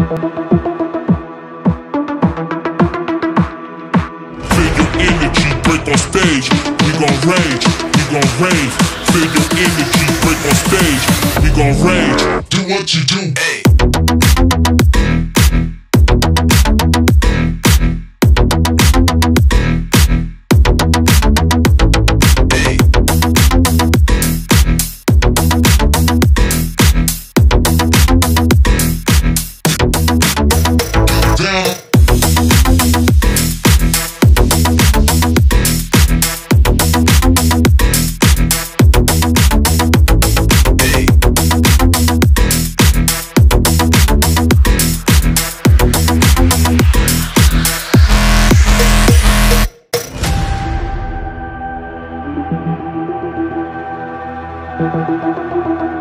Feel your energy, break on stage. We gon' rage, we gon' rave. Feel your energy, break on stage. We gon' rage. Do what you do. Hey. Thank you.